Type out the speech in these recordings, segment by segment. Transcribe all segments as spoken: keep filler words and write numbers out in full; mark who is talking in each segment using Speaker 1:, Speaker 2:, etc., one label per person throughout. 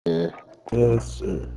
Speaker 1: Yeah.
Speaker 2: Yes, sir.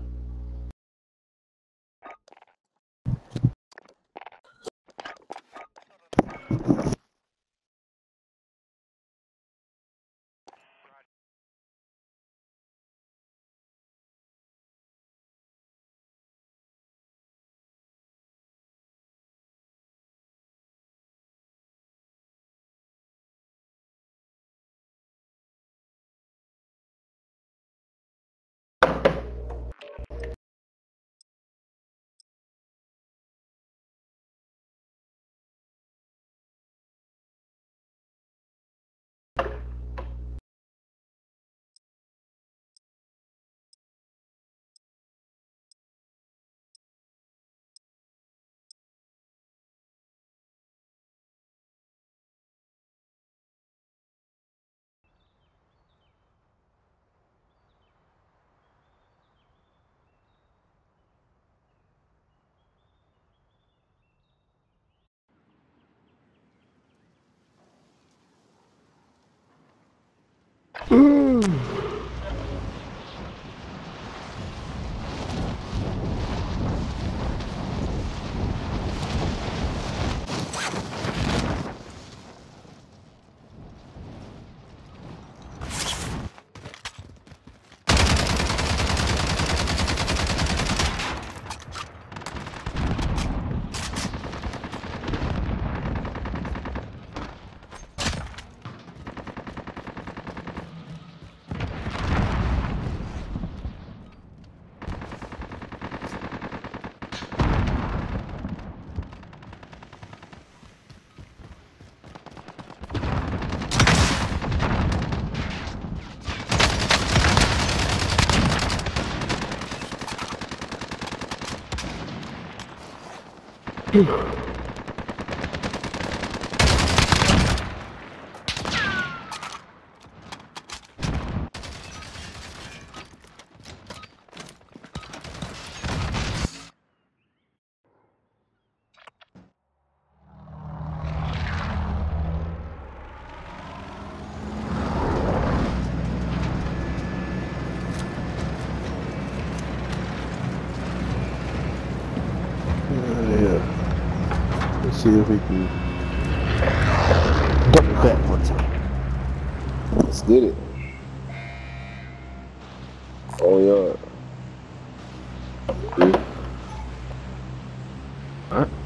Speaker 2: Yeah. Let's see if we can double back one time.
Speaker 1: Let's get it. Oh, yeah.
Speaker 2: All right.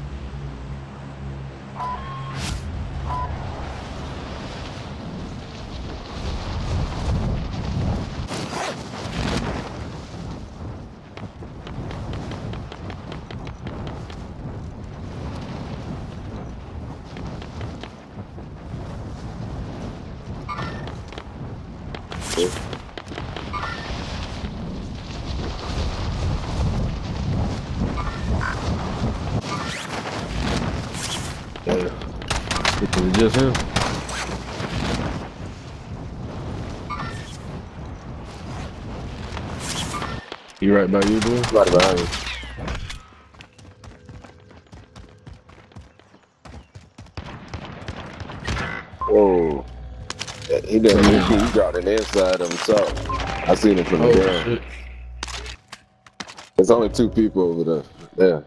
Speaker 2: Yeah. It was just him. You right by you, boy?
Speaker 1: Right behind you. Whoa. He done he, he dropped an inside himself. I seen him from the
Speaker 2: Oh,
Speaker 1: ground.
Speaker 2: shit.
Speaker 1: There's only two people over there. There.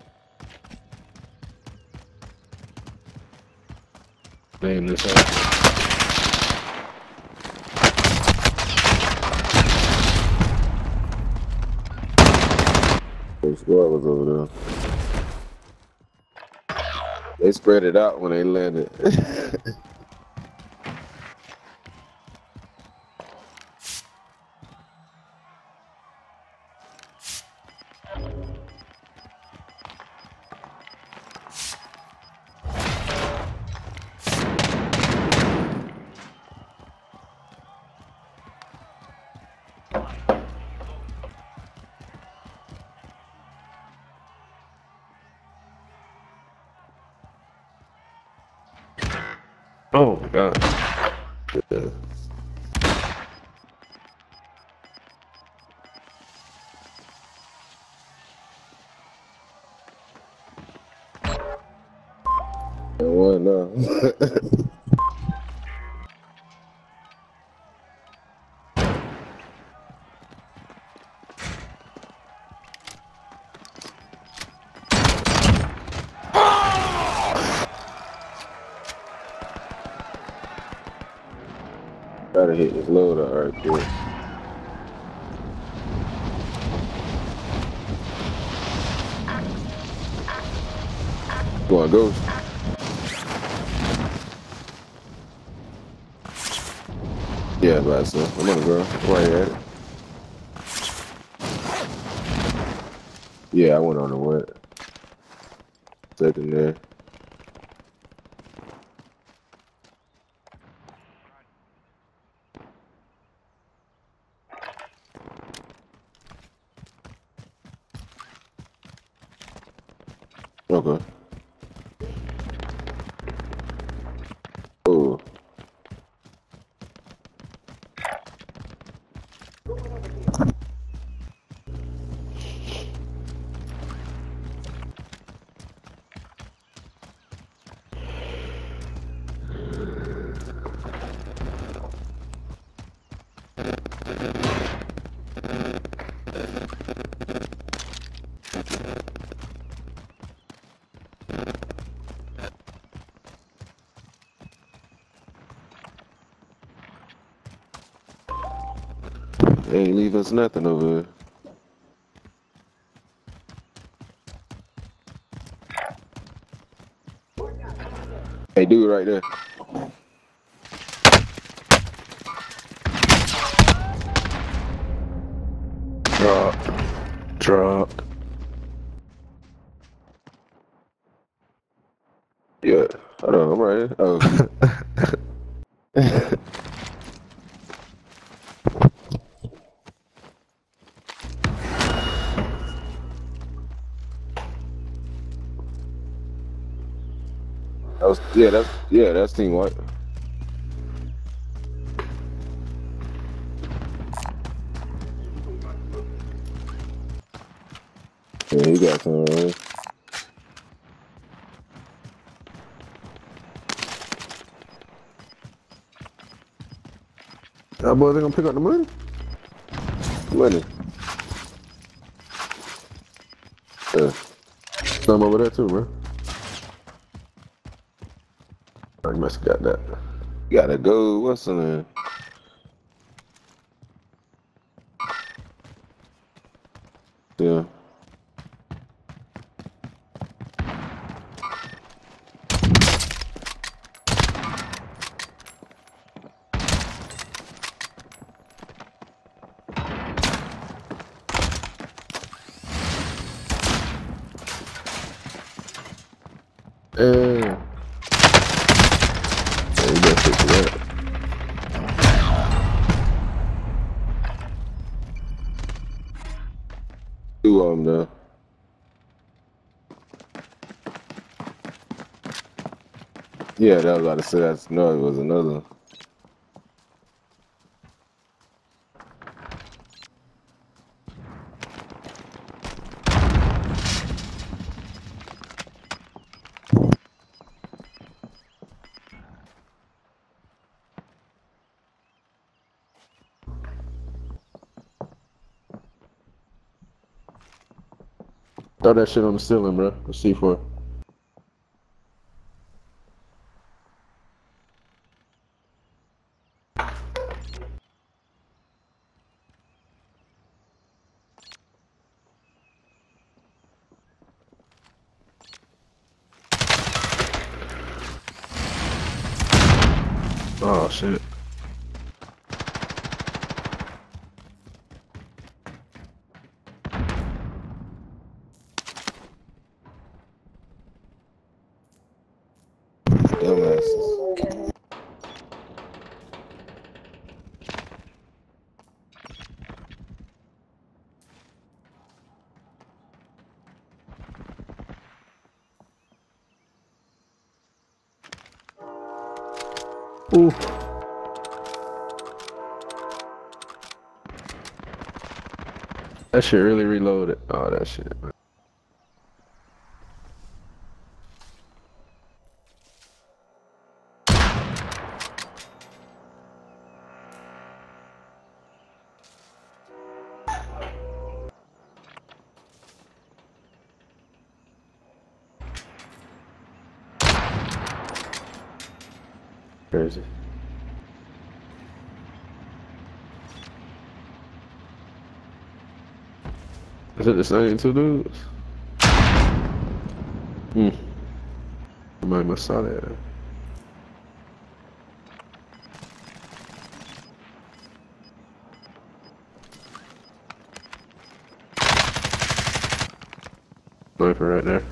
Speaker 2: Damn, this out.
Speaker 1: The squad was over there. They spread it out when they landed.
Speaker 2: Oh, my God.
Speaker 1: Yeah. And what now? Gotta hit this load up right there. Go on, Ghost. Yeah, about so. Come on, girl. Right at it. Yeah, I went on the wet. Second there. Okay. Oh. They ain't leave us nothing over here. Hey, dude right there.
Speaker 2: Drop. Drop.
Speaker 1: Yeah. Hold on, I'm right here. Oh. That was, yeah, that's, yeah, that's Team White. Yeah, he got some, right?
Speaker 2: That boy, they gonna pick up the money?
Speaker 1: Money. Yeah.
Speaker 2: Some over there too, bro. Oh, you must have got that.
Speaker 1: You gotta go. What's the name? Yeah.
Speaker 2: Yeah. Yeah, you better fix that.
Speaker 1: Two of them though. Yeah, that was about to say that's no, it was another.
Speaker 2: Throw that shit on the ceiling, bro. The C four. Oh shit.
Speaker 1: Dumbasses.
Speaker 2: Ooh. That shit really reloaded. Oh, that shit. Crazy. Is it the same two dudes? Hmm. I might have saw that. Sniper right there.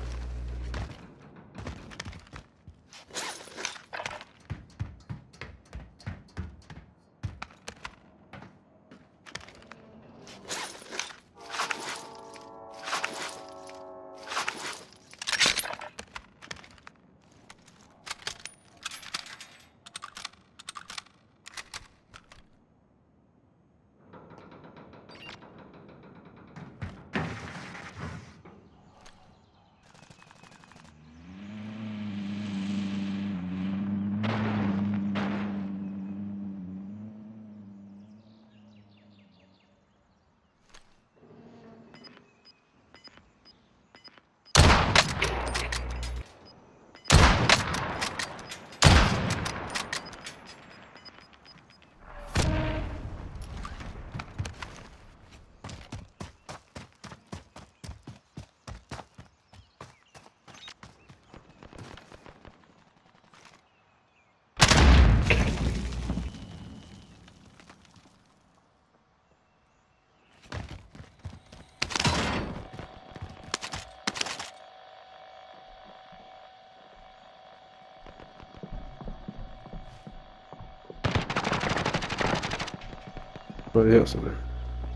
Speaker 2: What else in there?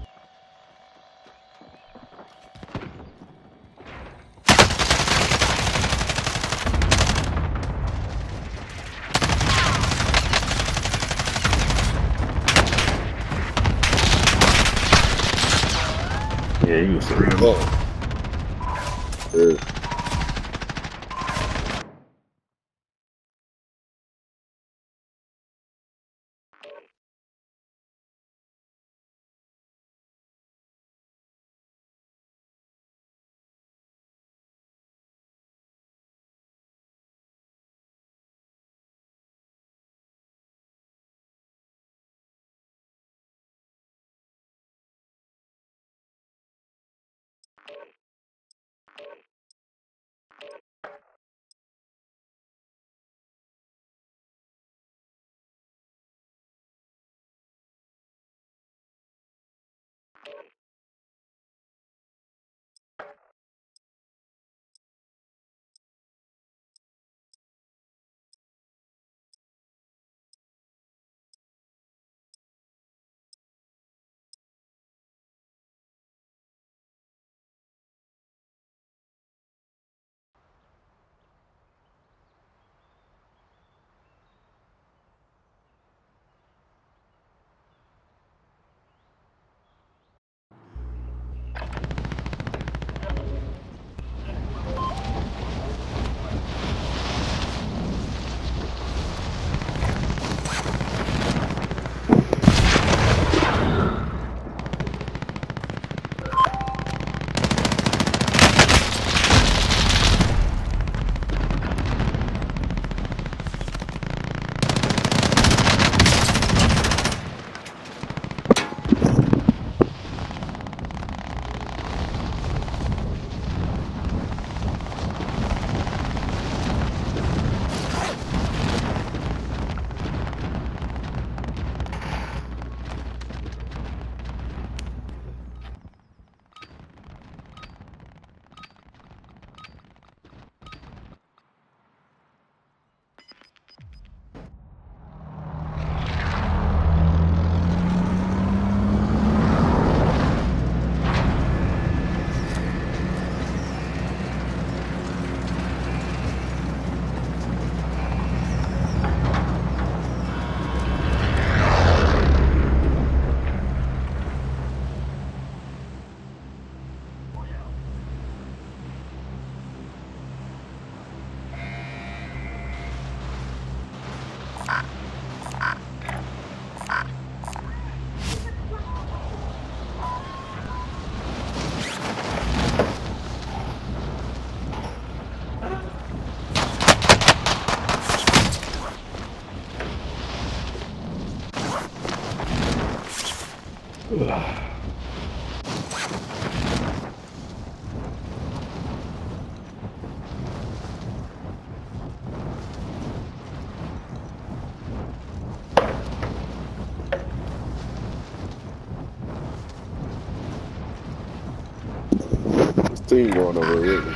Speaker 2: Yeah, you was around.
Speaker 1: Oh. Yeah. ain't going over there with me.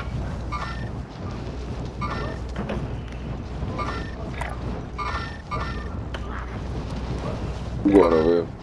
Speaker 1: You going over here?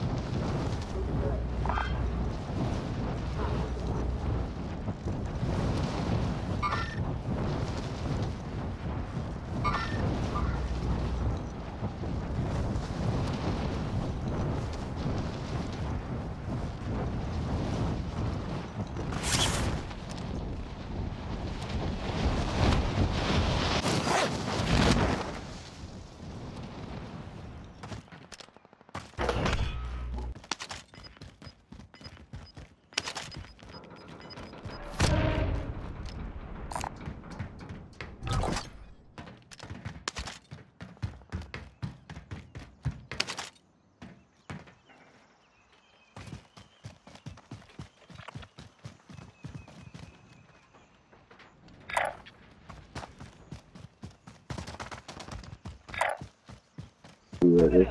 Speaker 1: You ready?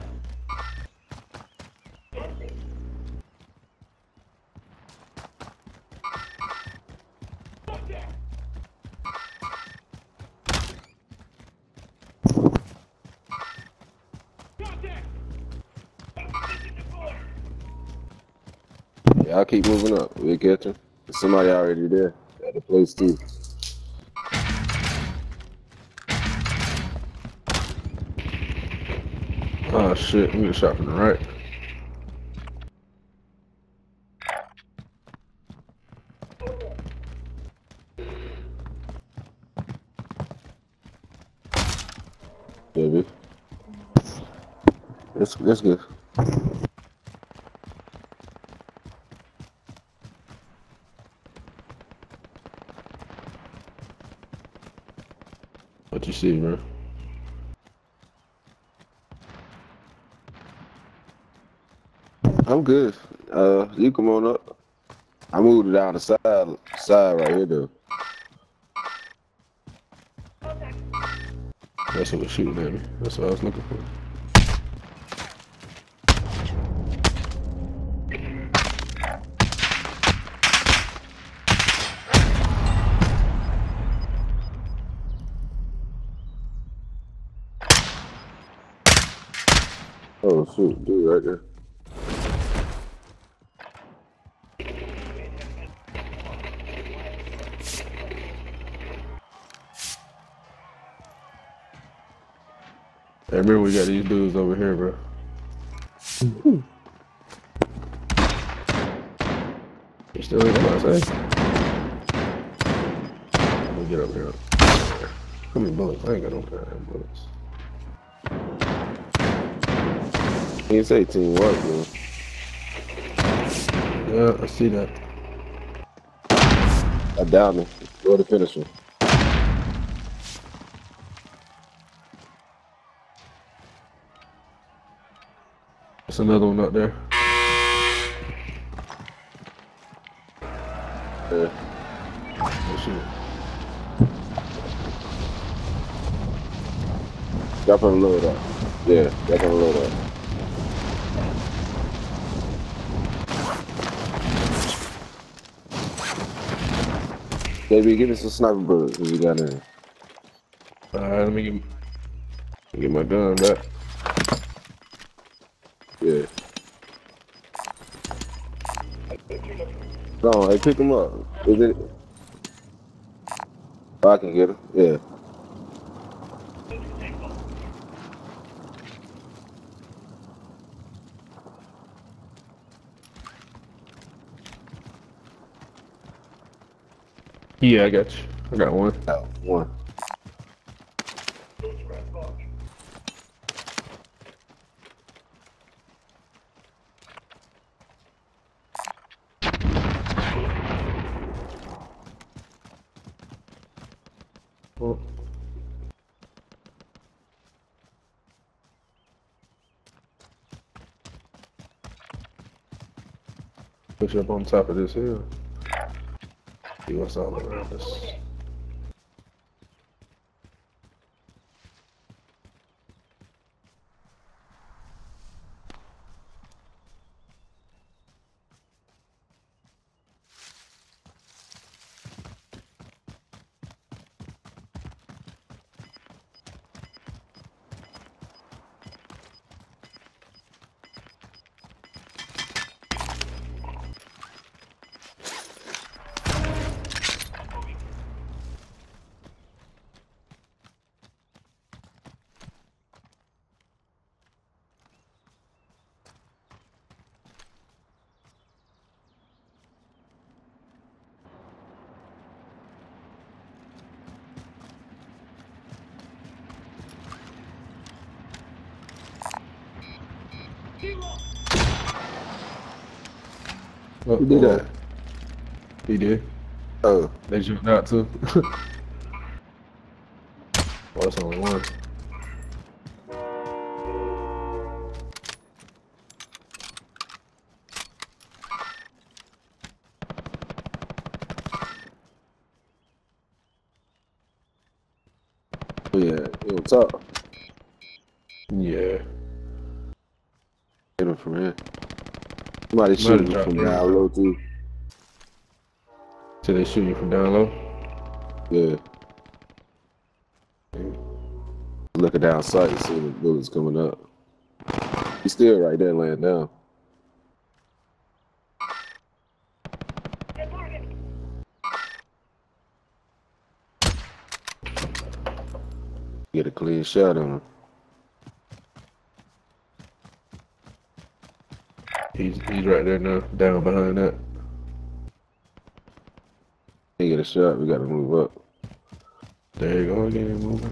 Speaker 1: Yeah, I'll keep moving up. We'll get you. There's somebody already there at the place too.
Speaker 2: Oh shit, we get shot from the right.
Speaker 1: Baby. That's, that's good.
Speaker 2: What you see, bro?
Speaker 1: I'm good. Uh, you come on up. I moved it down the side, side right here though.
Speaker 2: That's what was shooting at me. That's what I was looking for.
Speaker 1: Oh shoot, dude, right there.
Speaker 2: Hey, remember we got these dudes over here, bro. You still in what I say? Let me get up here. How many bullets? I ain't got no goddamn bullets.
Speaker 1: He didn't say teamwork, man.
Speaker 2: Yeah, I see that.
Speaker 1: I down him. Go to finish him.
Speaker 2: There's another one up there.
Speaker 1: Yeah.
Speaker 2: Oh, shit.
Speaker 1: Drop on the load up. Yeah, drop on the load up. Baby, give me some sniper bullets if you got any.
Speaker 2: Alright, let me get, let me get my gun back.
Speaker 1: Yeah. Go on, hey, pick him up. Is it? Oh, I can get him. Yeah.
Speaker 2: Yeah, I got you. I got one.
Speaker 1: Oh, one.
Speaker 2: Oh. Push up on top of this hill. See what's all around us.
Speaker 1: Who did that?
Speaker 2: He did.
Speaker 1: Oh.
Speaker 2: They jumped out too. Oh, it's only one.
Speaker 1: Oh, yeah, he on top.
Speaker 2: Yeah.
Speaker 1: Hit him from here. Somebody shooting
Speaker 2: drop
Speaker 1: from
Speaker 2: down.
Speaker 1: down low too.
Speaker 2: So they shoot you from down low?
Speaker 1: Yeah. Looking down sight, seeing the bullets coming up. He's still right there laying down. Get a clean shot on him.
Speaker 2: He's he's right there now, down behind that.
Speaker 1: He get a shot, we gotta move up.
Speaker 2: There you go again, moving.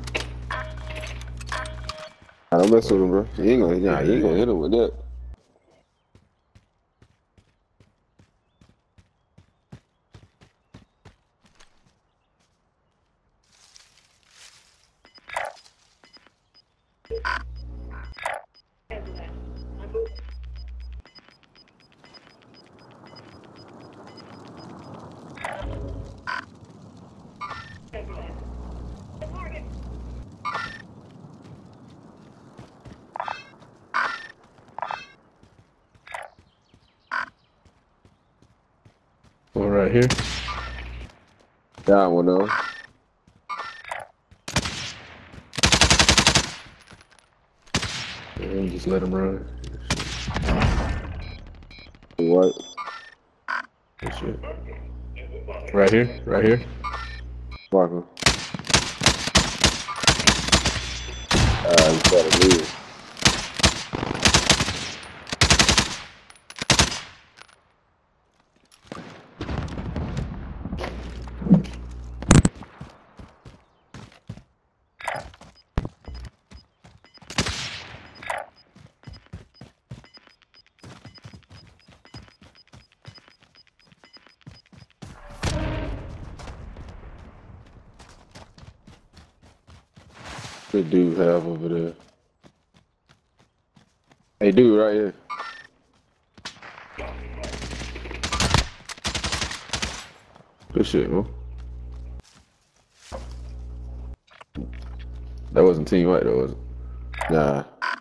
Speaker 1: I don't mess with him, bro. He ain't gonna, nah, he ain't gonna hit him with that.
Speaker 2: One right here.
Speaker 1: Down one though.
Speaker 2: And just let him run.
Speaker 1: What?
Speaker 2: Good shit. Right here, right here.
Speaker 1: Parker. Uh, he's got to leave. Good dude have over there. Hey, dude, right here.
Speaker 2: Good shit, man. That wasn't team white though, was it?
Speaker 1: Nah.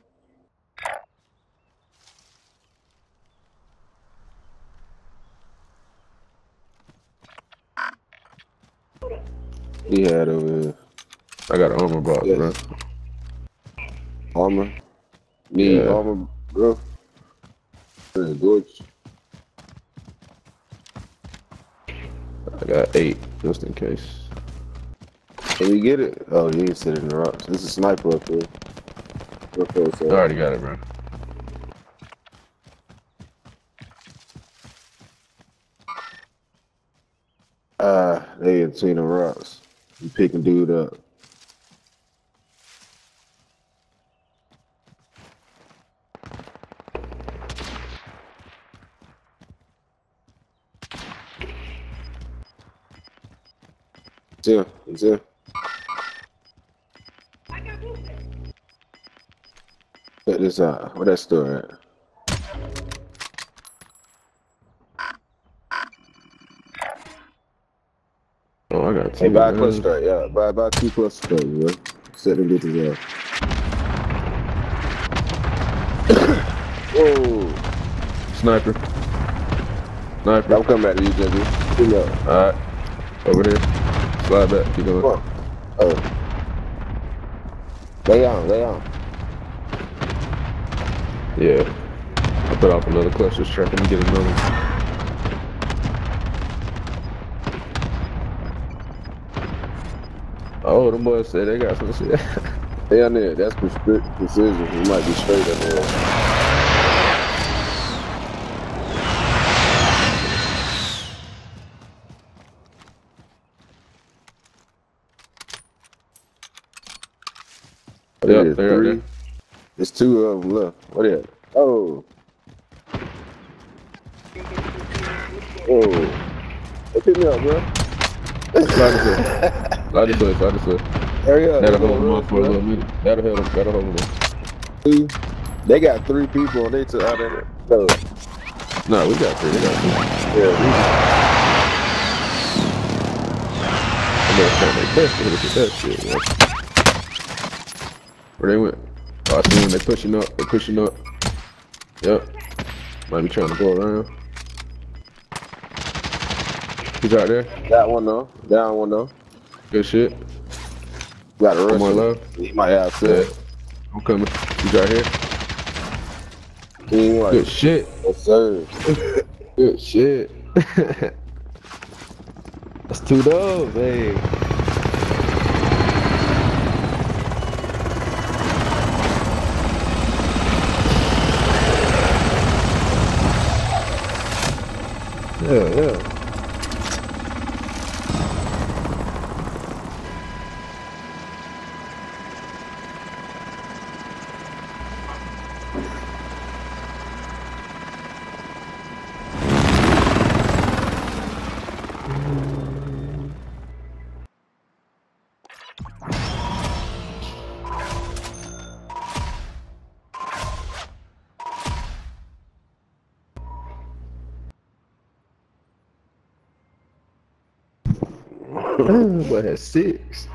Speaker 1: He had over here.
Speaker 2: I got an armor box,
Speaker 1: Yes.
Speaker 2: bro.
Speaker 1: Armor. Need
Speaker 2: Yeah.
Speaker 1: armor, bro. Yeah, gorgeous.
Speaker 2: I got eight, just in case.
Speaker 1: Can we get it? Oh, he ain't sitting in the rocks. This is a sniper up there. Real close,
Speaker 2: I
Speaker 1: uh,
Speaker 2: already got it, bro.
Speaker 1: Ah, they in between the rocks. You picking dude up. It's him. It's him. Check this out. Where that store at?
Speaker 2: Oh, I got two.
Speaker 1: Hey, buy a
Speaker 2: man.
Speaker 1: cluster strike, yeah. Buy, buy two cluster strikes, bro. Set them bitches up. Whoa.
Speaker 2: Sniper. Sniper.
Speaker 1: I'm coming back to you, Jimmy. Give me up.
Speaker 2: Alright. Over here. Slide back. Keep going.
Speaker 1: Come on. Oh. Lay on, lay on.
Speaker 2: Yeah. I put off another cluster strike and get another one. Oh, them boys said they got some shit.
Speaker 1: They on there. That's prescri- precision. We might be straight up there.
Speaker 2: Yep,
Speaker 1: It is
Speaker 2: they're right
Speaker 1: three.
Speaker 2: there.
Speaker 1: There's two of them left. What is it? Oh. Oh. Hey, pick me up, bro.
Speaker 2: Slide this way. Slide this way, slide this way.
Speaker 1: Hurry up.
Speaker 2: That'll
Speaker 1: They
Speaker 2: hold
Speaker 1: gonna
Speaker 2: them
Speaker 1: rush,
Speaker 2: up for a
Speaker 1: bro.
Speaker 2: little minute. That'll hold them, that'll hold them.
Speaker 1: Two. They got three people and they took out of there. No.
Speaker 2: No, we got three, we got three.
Speaker 1: Yeah.
Speaker 2: I'm gonna try my best to hit us with that shit, man. Where they went? Oh, I see them, they pushing up, they pushing up. Yep. Might be trying to go around. He's out there.
Speaker 1: Got one though. Down one though.
Speaker 2: Good shit.
Speaker 1: Got to rush
Speaker 2: One more
Speaker 1: him.
Speaker 2: left.
Speaker 1: He might have
Speaker 2: Yeah.
Speaker 1: set.
Speaker 2: I'm coming. He's right here.
Speaker 1: King like,
Speaker 2: Good shit.
Speaker 1: yes, sir.
Speaker 2: Good shit. That's two dogs, hey. Yeah, yeah. But had six.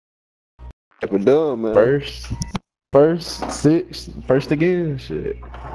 Speaker 1: We're done, man.
Speaker 2: First. First, six. First again, shit.